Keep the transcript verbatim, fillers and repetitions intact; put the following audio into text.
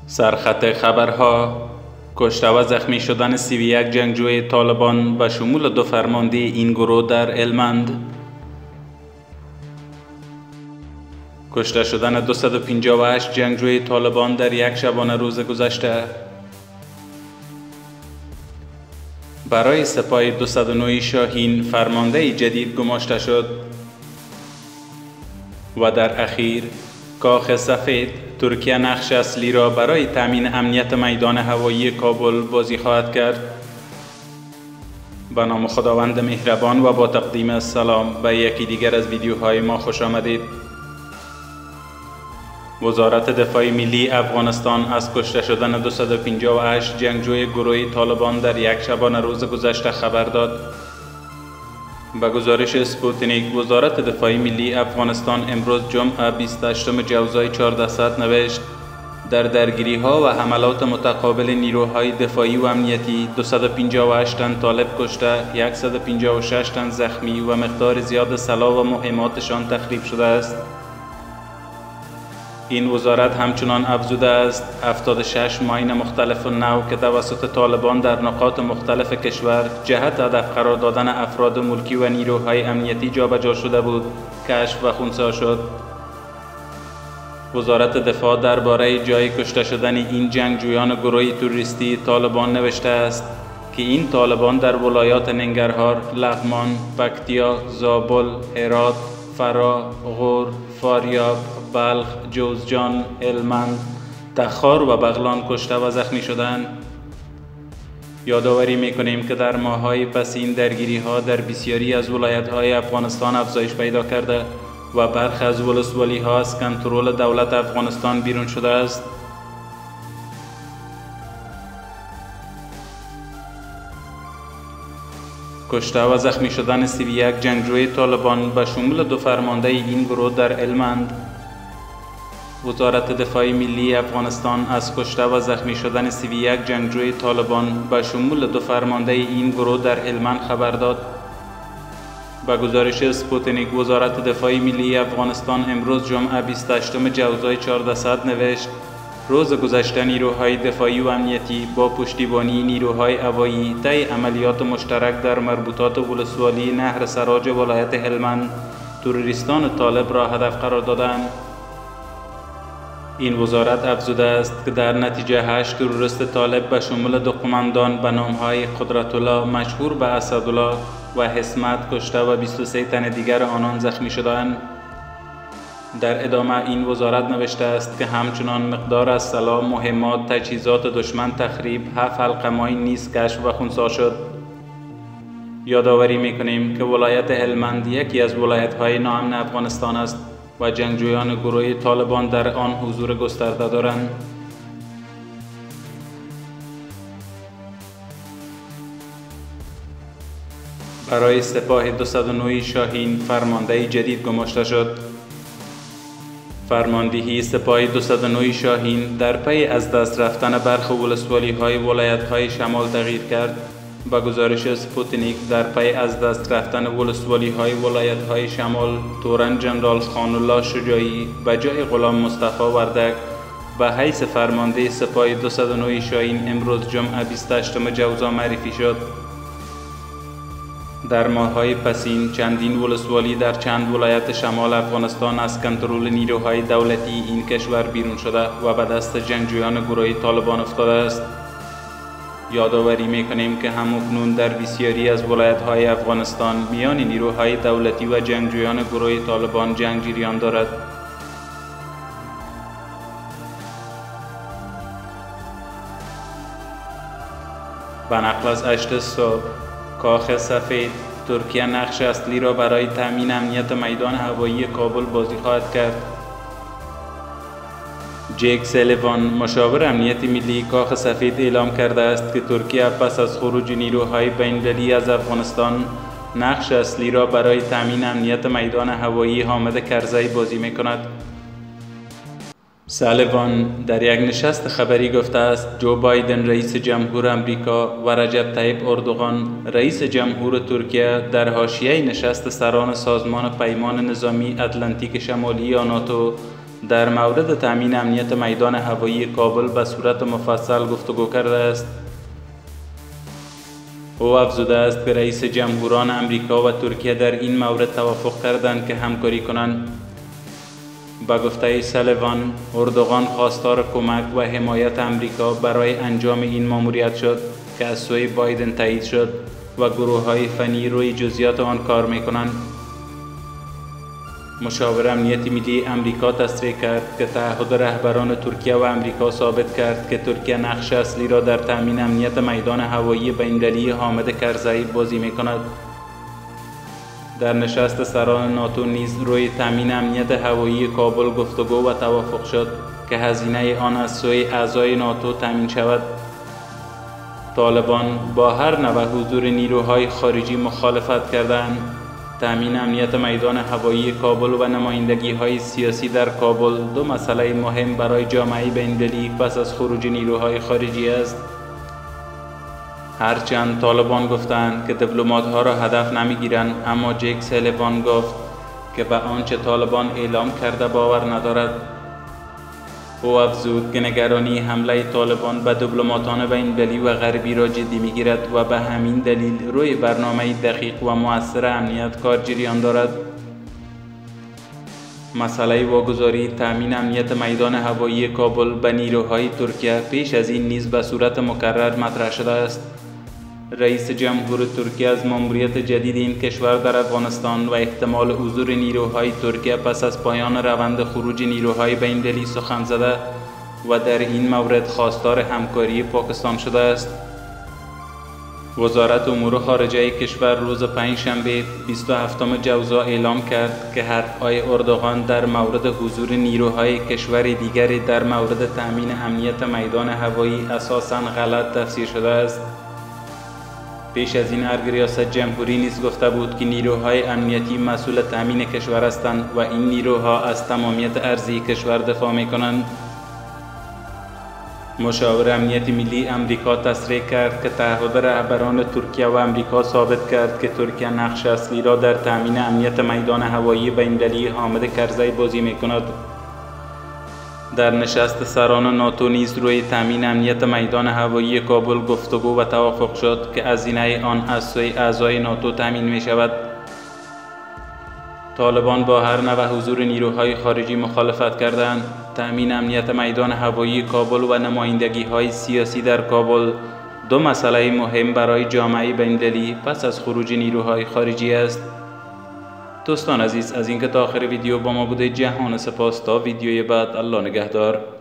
سرخط خبرها: کشته و زخمی شدن سی و یک جنگجوی طالبان به شمول دو فرمانده این گروه در هلمند. کشته شدن دویست و پنجاه و هشت جنگجوی طالبان در یک شبانه روز گذشته. برای سپاه دویست و نه شاهین فرمانده جدید گماشته شد. و در اخیر کاخ سفید: ترکیه نقش اصلی را برای تامین امنیت میدان هوایی کابل بازی خواهد کرد. به نام خداوند مهربان و با تقدیم سلام به یکی دیگر از ویدیوهای ما خوش آمدید. وزارت دفاع ملی افغانستان از کشته شدن دویست و پنجاه و هشت جنگجوی گروه طالبان در یک شبانه روز گذشته خبر داد. به گزارش اسپوتنیک، وزارت دفاع ملی افغانستان امروز جمعه بیست و هشتم جوزای چهاردهصد نوشت: در درگیری ها و حملات متقابل نیروهای دفاعی و امنیتی دویست و پنجاه و هشت تن طالب کشته، صد و پنجاه و شش تن زخمی و مقدار زیاد سلاح و مهماتشان تخریب شده است. این وزارت همچنان افزوده است هفتاد و شش ماین مختلف نو که توسط طالبان در نقاط مختلف کشور جهت هدف قرار دادن افراد ملکی و نیروهای امنیتی جابجا شده بود، کشف و خنثی شد. وزارت دفاع درباره جای کشته شدن این جنگجویان گروه توریستی طالبان نوشته است که این طالبان در ولایات ننگرهار، لغمان، پکتیا، زابل، هرات، فرا، غور، فاریاب، بلخ، جوزجان، هلمند، تخار و بغلان کشته و زخمی شدند. یادآوری می‌کنیم که در ماه‌های پسین درگیری‌ها در بسیاری از ولایت‌های افغانستان افزایش پیدا کرده و برخی از ولسوالی‌ها از کنترل دولت افغانستان بیرون شده است. کشته و زخمی شدن سی و یک جنگجوی طالبان به شمول دو فرمانده این گروه در هلمند. وزارت دفاع ملی افغانستان از کشته و زخمی شدن سی و یک جنگجوی طالبان به شمول دو فرمانده این گروه در هلمند خبر داد. به گزارش اسپوتنیک، وزارت دفاع ملی افغانستان امروز جمعه بیست و هشتم جوزای چهاردهصد نوشت: روز گذشته نیروهای دفاعی و امنیتی با پشتیبانی نیروهای هوایی طی عملیات مشترک در مربوطات ولسوالی نهر سراج ولایت هلمند تروریستان طالب را هدف قرار دادند. این وزارت افزوده است که در نتیجه هشت تروریست طالب به شمول دو قماندان به نام‌های قدرت‌الله مشهور به اسدالله و حسمت کشته و بیست و سه تن دیگر آنان زخمی شدند. در ادامه این وزارت نوشته است که همچنان مقدار از سلاح، مهمات، تجهیزات دشمن تخریب، هفت حلقه ماین نیز کشف و خنثی شد. یادآوری می‌کنیم که ولایت هلمند یکی از ولایت‌های ناامن افغانستان است و جنگجویان گروه طالبان در آن حضور گسترده دارند. برای سپاه دویست و نه شاهین فرمانده جدید گماشته شد. فرماندهی سپاه دویست و نه شاهین در پی از دست رفتن برخی ولسوالی‌های ولایت‌های شمال تغییر کرد. با گزارش اسپوتنیک، در پی از دست رفتن ولسوالی‌های ولایت‌های شمال، تورن جنرال خانالله شجاعی به جای غلام مصطفی وردک به حیث فرمانده سپاه دویست و نه شاهین امروز جمعه بیست و هشتم جوزا معرفی شد. در ماه‌های پسین چندین ولسوالی در چند ولایت شمال افغانستان از کنترل نیروهای دولتی این کشور بیرون شده و به دست جنگجویان گروه طالبان افتاده است. یادآوری می‌کنیم که همکنون در بسیاری از ولایت‌های افغانستان میان نیروهای دولتی و جنگجویان گروه طالبان جنگ جریان دارد. به نقل از هشت صبح: کاخ سفید: ترکیه نقش اصلی را برای تامین امنیت میدان هوایی کابل بازی خواهد کرد. جیک سلیوان، مشاور امنیت ملی کاخ سفید، اعلام کرده است که ترکیه پس از خروج نیروهای بین‌المللی از افغانستان نقش اصلی را برای تامین امنیت میدان هوایی حامد کرزی بازی می‌کند. سلیوان در یک نشست خبری گفته است جو بایدن رئیس جمهور امریکا و رجب طیب اردوغان رئیس جمهور ترکیه در حاشیه نشست سران سازمان پیمان نظامی اتلانتیک شمالی یا ناتو در مورد تأمین امنیت میدان هوایی کابل به صورت مفصل گفتگو کرده است. او افزوده است که رئیس جمهوران امریکا و ترکیه در این مورد توافق کردند که همکاری کنند. به گفته سالیوان، اردوغان خواستار کمک و حمایت امریکا برای انجام این ماموریت شد که از سوی بایدن تایید شد و گروه‌های فنی روی جزئیات آن کار می‌کنند. مشاور امنیت ملی امریکا تصریح کرد که تعهد رهبران ترکیه و امریکا ثابت کرد که ترکیه نقش اصلی را در تأمین امنیت میدان هوایی بین‌المللی حامد کرزی بازی می‌کند. در نشست سران ناتو نیز روی تأمین امنیت هوایی کابل گفتگو و توافق شد که هزینه آن از سوی اعضای ناتو تأمین شود. طالبان با هر نوع حضور نیروهای خارجی مخالفت کردند. تأمین امنیت میدان هوایی کابل و نمایندگی‌های سیاسی در کابل دو مسئله مهم برای جامعه بین‌المللی پس از خروج نیروهای خارجی است. هرچند طالبان گفتند که دیپلمات‌ها را هدف نمی‌گیرند، اما جک سالیوان گفت که به آنچه طالبان اعلام کرده باور ندارد. او افزود که نگرانی حمله طالبان به دیپلماتان بین‌المللی و غربی را جدی می‌گیرد و به همین دلیل روی برنامه دقیق و مؤثر امنیت کار جریان دارد. مسئله واگذاری تأمین امنیت میدان هوایی کابل به نیروهای ترکیه پیش از این نیز به صورت مکرر مطرح شده است. رئیس جمهور ترکیه از ماموریت جدید این کشور در افغانستان و احتمال حضور نیروهای ترکیه پس از پایان روند خروج نیروهای بین‌المللی سخن زده و در این مورد خواستار همکاری پاکستان شده است. وزارت امور خارجه کشور روز پنجشنبه بیست و هفتم جوزا اعلام کرد که حرف‌های اردوغان در مورد حضور نیروهای کشور دیگری در مورد تأمین امنیت میدان هوایی اساساً غلط تفسیر شده است. پیش از این ارگ ریاست جمهوری نیز گفته بود که نیروهای امنیتی مسئول تأمین کشور هستند و این نیروها از تمامیت ارضی کشور دفاع می‌کنند. مشاور امنیت ملی امریکا تصریح کرد که تعهد رهبران ترکیه و امریکا ثابت کرد که ترکیه نقش اصلی را در تأمین امنیت میدان هوایی بین‌المللی حامد کرزی بازی می‌کند. در نشست سران ناتو نیز روی تأمین امنیت میدان هوایی کابل گفتگو و توافق شد که هزینه آن از سوی اعضای ناتو تأمین می شود. طالبان با هر نوع حضور نیروهای خارجی مخالفت کردند. تأمین امنیت میدان هوایی کابل و نمایندگی‌های سیاسی در کابل دو مسئله مهم برای جامعه بین‌المللی پس از خروج نیروهای خارجی است. دوستان عزیز، از اینکه تا آخر ویدیو با ما بوده جهان سپاس. تا ویدیوی بعد، الله نگهدار.